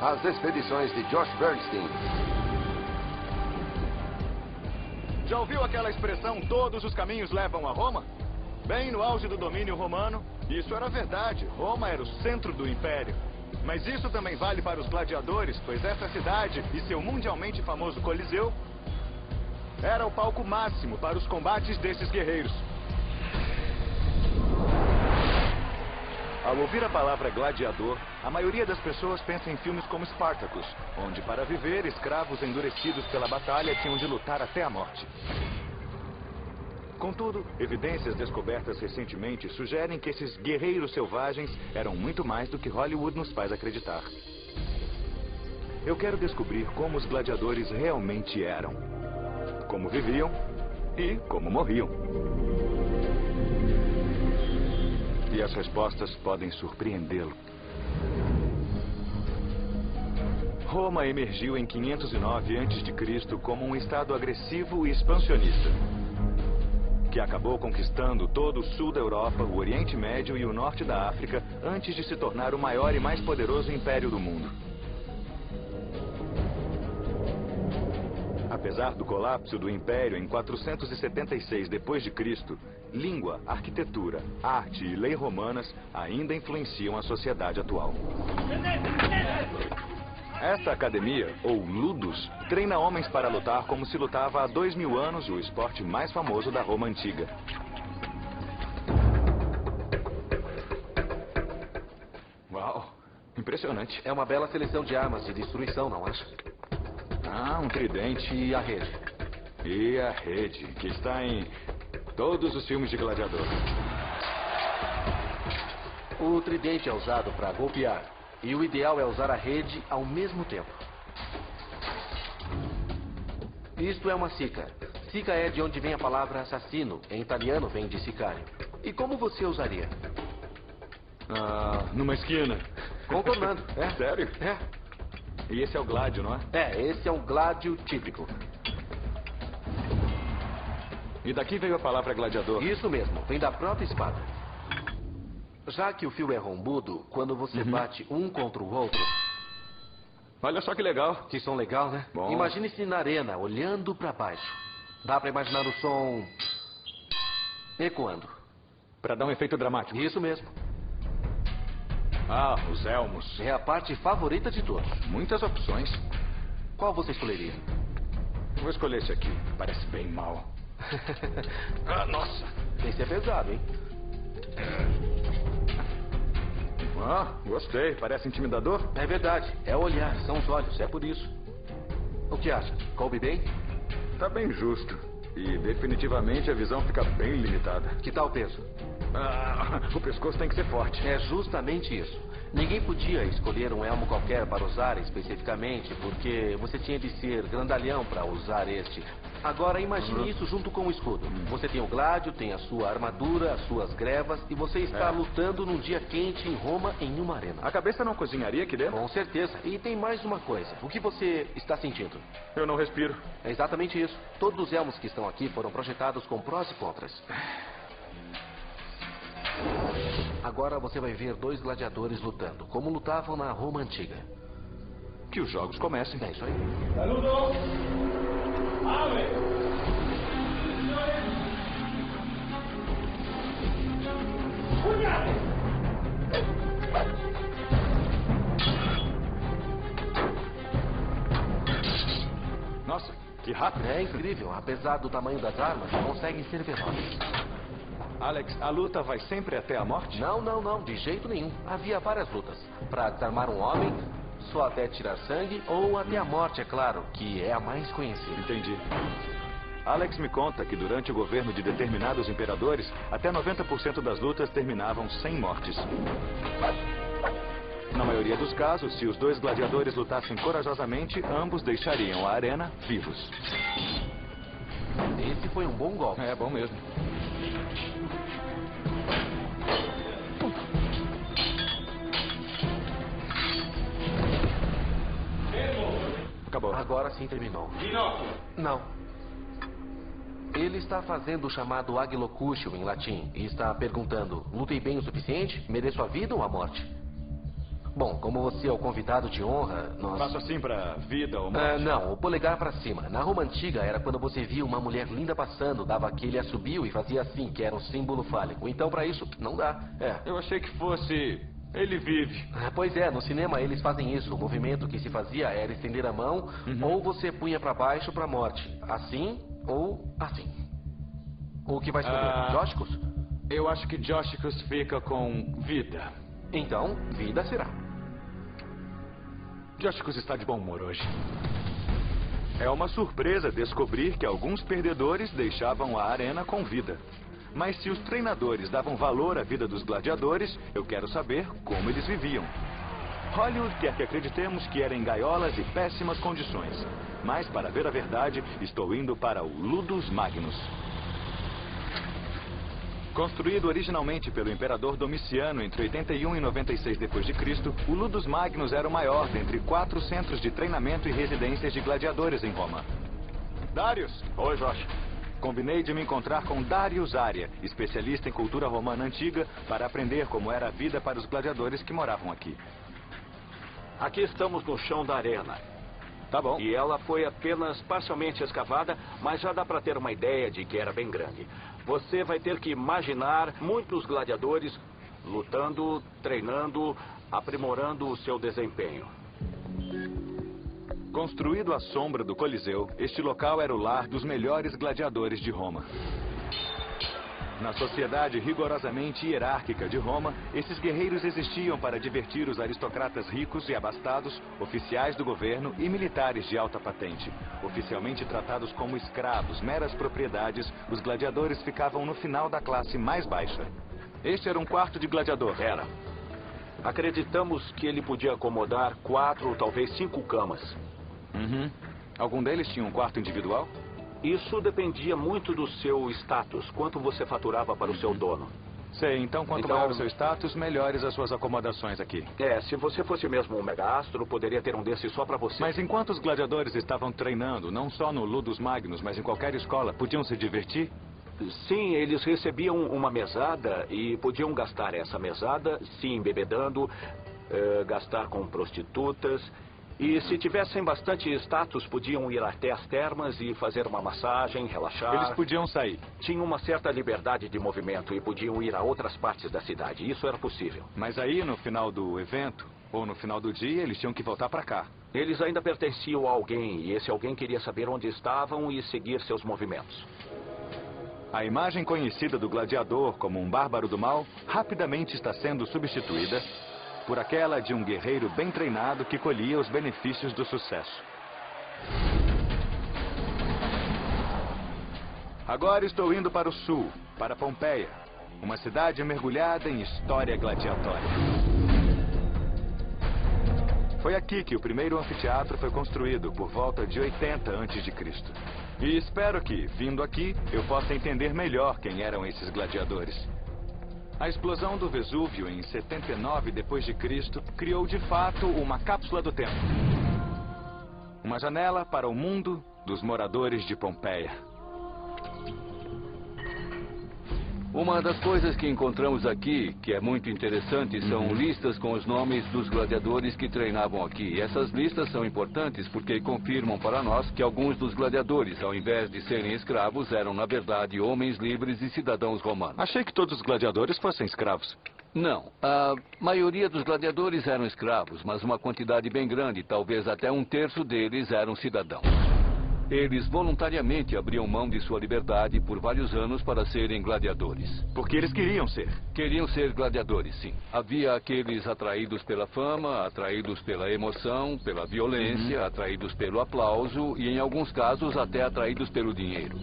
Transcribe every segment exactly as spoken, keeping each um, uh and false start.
As expedições de Josh Bernstein. Já ouviu aquela expressão, todos os caminhos levam a Roma? Bem no auge do domínio romano, isso era verdade. Roma era o centro do império. Mas isso também vale para os gladiadores, pois essa cidade e seu mundialmente famoso Coliseu era o palco máximo para os combates desses guerreiros. Ao ouvir a palavra gladiador, a maioria das pessoas pensa em filmes como Spartacus, onde para viver, escravos endurecidos pela batalha tinham de lutar até a morte. Contudo, evidências descobertas recentemente sugerem que esses guerreiros selvagens eram muito mais do que Hollywood nos faz acreditar. Eu quero descobrir como os gladiadores realmente eram, como viviam e como morriam. E as respostas podem surpreendê-lo. Roma emergiu em quinhentos e nove antes de Cristo como um estado agressivo e expansionista, que acabou conquistando todo o sul da Europa, o Oriente Médio e o norte da África antes de se tornar o maior e mais poderoso império do mundo. Apesar do colapso do império em quatrocentos e setenta e seis depois de Cristo, língua, arquitetura, arte e lei romanas ainda influenciam a sociedade atual. Esta academia, ou Ludus, treina homens para lutar como se lutava há dois mil anos o esporte mais famoso da Roma Antiga. Uau, impressionante. É uma bela seleção de armas de destruição, não acha? Ah, um tridente e a rede. E a rede, que está em todos os filmes de gladiador. O tridente é usado para golpear. E o ideal é usar a rede ao mesmo tempo. Isto é uma sica. Sica é de onde vem a palavra assassino. Em italiano vem de sicário. E como você usaria? Ah, numa esquina. Contornando. É. Sério? É. E esse é o gládio, não é? É, esse é um gládio típico. E daqui veio a palavra gladiador. Isso mesmo, vem da própria espada. Já que o fio é rombudo, quando você uhum. bate um contra o outro... Olha só que legal. Que som legal, né? Bom. Imagine-se na arena, olhando pra baixo. Dá pra imaginar o som... ecoando. Pra dar um efeito dramático. Isso mesmo. Ah, os elmos. É a parte favorita de todos. Muitas opções. Qual você escolheria? Vou escolher esse aqui. Parece bem mal. Ah, nossa. Esse é pesado, hein? Ah, gostei. Parece intimidador? É verdade. É o olhar, são os olhos. É por isso. O que acha? Coube bem? Tá bem justo. E definitivamente a visão fica bem limitada. Que tal o peso? Ah, o pescoço tem que ser forte. É justamente isso. Ninguém podia escolher um elmo qualquer para usar especificamente, porque você tinha de ser grandalhão para usar este. Agora imagine uhum. isso junto com o escudo. Uhum. Você tem o gládio, tem a sua armadura, as suas grevas, e você está é. lutando num dia quente em Roma, em uma arena. A cabeça não cozinharia aqui dentro? Com certeza. E tem mais uma coisa. O que você está sentindo? Eu não respiro. É exatamente isso. Todos os elmos que estão aqui foram projetados com prós e contras. Agora você vai ver dois gladiadores lutando, como lutavam na Roma Antiga. Que os jogos comecem. É isso aí. Saludo! Ave! Nossa, que rápido. É incrível. Apesar do tamanho das armas, conseguem ser velozes. Alex, a luta vai sempre até a morte? Não, não, não. De jeito nenhum. Havia várias lutas. Para desarmar um homem, só até tirar sangue, ou até a morte, é claro, que é a mais conhecida. Entendi. Alex me conta que durante o governo de determinados imperadores, até noventa por cento das lutas terminavam sem mortes. Na maioria dos casos, se os dois gladiadores lutassem corajosamente, ambos deixariam a arena vivos. Esse foi um bom golpe. É, bom mesmo. Acabou. Agora sim terminou. Ginocchio. Não. Ele está fazendo o chamado agilocúcio em latim e está perguntando: lutei bem o suficiente? Mereço a vida ou a morte? Bom, como você é o convidado de honra, nós... Faço assim pra vida ou Ah, morte? não, o polegar pra cima. Na Roma Antiga era quando você via uma mulher linda passando, dava aquele assobio e fazia assim, que era um símbolo fálico. Então, pra isso, não dá. É. Eu achei que fosse... Ele vive. Ah, Pois é, no cinema eles fazem isso. O movimento que se fazia era estender a mão, ou você punha pra baixo pra morte. Assim ou assim. O que vai escolher? Ah. Jósticos? Eu acho que Joshicus fica com vida. Então, vida será. Joshicus está de bom humor hoje. É uma surpresa descobrir que alguns perdedores deixavam a arena com vida. Mas se os treinadores davam valor à vida dos gladiadores, eu quero saber como eles viviam. Hollywood quer que acreditemos que era em gaiolas e péssimas condições. Mas, para ver a verdade, estou indo para o Ludus Magnus. Construído originalmente pelo imperador Domiciano entre oitenta e um e noventa e seis depois de Cristo, o Ludus Magnus era o maior dentre quatro centros de treinamento e residências de gladiadores em Roma. Darius! Oi, Josh. Combinei de me encontrar com Darius Aria, especialista em cultura romana antiga, para aprender como era a vida para os gladiadores que moravam aqui. Aqui estamos no chão da arena. Tá bom. E ela foi apenas parcialmente escavada, mas já dá para ter uma ideia de que era bem grande. Você vai ter que imaginar muitos gladiadores lutando, treinando, aprimorando o seu desempenho. Construído à sombra do Coliseu, este local era o lar dos melhores gladiadores de Roma. Na sociedade rigorosamente hierárquica de Roma, esses guerreiros existiam para divertir os aristocratas ricos e abastados, oficiais do governo e militares de alta patente. Oficialmente tratados como escravos, meras propriedades, os gladiadores ficavam no final da classe mais baixa. Este era um quarto de gladiador. Era. Acreditamos que ele podia acomodar quatro ou talvez cinco camas. Uhum. Algum deles tinha um quarto individual? Isso dependia muito do seu status, quanto você faturava para o seu dono. Sei, então quanto Então- maior o seu status, melhores as suas acomodações aqui. É, se você fosse mesmo um mega-astro, poderia ter um desses só para você. Mas enquanto os gladiadores estavam treinando, não só no Ludus Magnus, mas em qualquer escola, podiam se divertir? Sim, eles recebiam uma mesada e podiam gastar essa mesada se embebedando, eh, gastar com prostitutas. E se tivessem bastante status, podiam ir até as termas e fazer uma massagem, relaxar. Eles podiam sair, Tinham uma certa liberdade de movimento e podiam ir a outras partes da cidade. Isso era possível. mas aí no final do evento, ou no final do dia, eles tinham que voltar pra cá. Eles ainda pertenciam a alguém e esse alguém queria saber onde estavam e seguir seus movimentos. A imagem conhecida do gladiador como um bárbaro do mal rapidamente está sendo substituída por aquela de um guerreiro bem treinado que colhia os benefícios do sucesso. Agora estou indo para o sul, para Pompeia, uma cidade mergulhada em história gladiatória. Foi aqui que o primeiro anfiteatro foi construído, por volta de oitenta antes de Cristo. E espero que, vindo aqui, eu possa entender melhor quem eram esses gladiadores. A explosão do Vesúvio em setenta e nove depois de Cristo criou de fato uma cápsula do tempo. Uma janela para o mundo dos moradores de Pompeia. Uma das coisas que encontramos aqui, que é muito interessante, são listas com os nomes dos gladiadores que treinavam aqui. E essas listas são importantes porque confirmam para nós que alguns dos gladiadores, ao invés de serem escravos, eram, na verdade, homens livres e cidadãos romanos. Achei que todos os gladiadores fossem escravos. Não, a maioria dos gladiadores eram escravos, mas uma quantidade bem grande, talvez até um terço deles, eram cidadãos. Eles voluntariamente abriam mão de sua liberdade por vários anos para serem gladiadores. Porque eles queriam ser. Queriam ser gladiadores, sim. Havia aqueles atraídos pela fama, atraídos pela emoção, pela violência, uhum. atraídos pelo aplauso e, em alguns casos, até atraídos pelo dinheiro.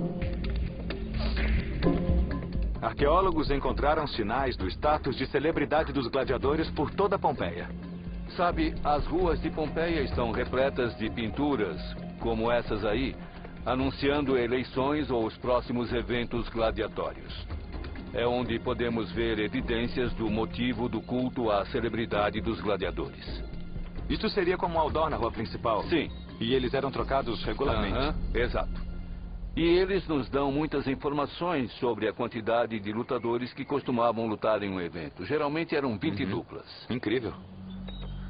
Arqueólogos encontraram sinais do status de celebridade dos gladiadores por toda a Pompeia. Sabe, as ruas de Pompeia estão repletas de pinturas, como essas aí, anunciando eleições ou os próximos eventos gladiatórios. É onde podemos ver evidências do motivo do culto à celebridade dos gladiadores. Isso seria como um outdoor na rua principal? Sim. E eles eram trocados regularmente? Aham, exato. E eles nos dão muitas informações sobre a quantidade de lutadores que costumavam lutar em um evento. Geralmente eram vinte Uhum. duplas. Incrível.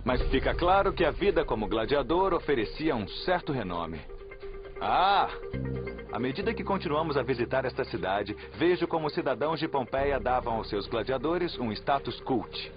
Mas fica claro que a vida como gladiador oferecia um certo renome. Ah! À medida que continuamos a visitar esta cidade, vejo como os cidadãos de Pompeia davam aos seus gladiadores um status cult.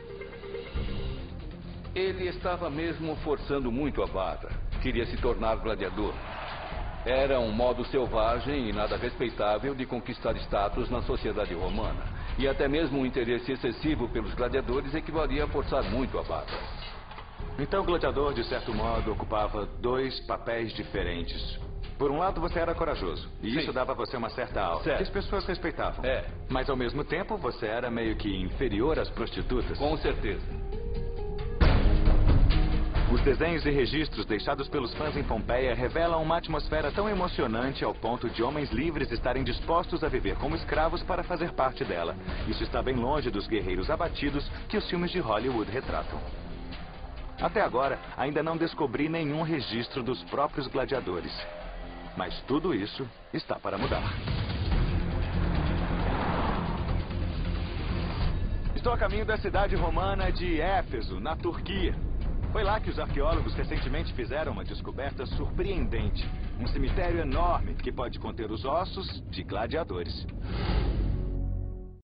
Ele estava mesmo forçando muito a barra. Queria se tornar gladiador. Era um modo selvagem e nada respeitável de conquistar status na sociedade romana. E até mesmo um interesse excessivo pelos gladiadores equivalia a forçar muito a barra. Então o gladiador, de certo modo, ocupava dois papéis diferentes. Por um lado, você era corajoso. E Sim. isso dava a você uma certa aura, Certo. que as pessoas respeitavam. É. Mas, ao mesmo tempo, você era meio que inferior às prostitutas. Com certeza. Os desenhos e registros deixados pelos fãs em Pompeia revelam uma atmosfera tão emocionante ao ponto de homens livres estarem dispostos a viver como escravos para fazer parte dela. Isso está bem longe dos guerreiros abatidos que os filmes de Hollywood retratam. Até agora, ainda não descobri nenhum registro dos próprios gladiadores. Mas tudo isso está para mudar. Estou a caminho da cidade romana de Éfeso, na Turquia. Foi lá que os arqueólogos recentemente fizeram uma descoberta surpreendente. Um cemitério enorme que pode conter os ossos de gladiadores.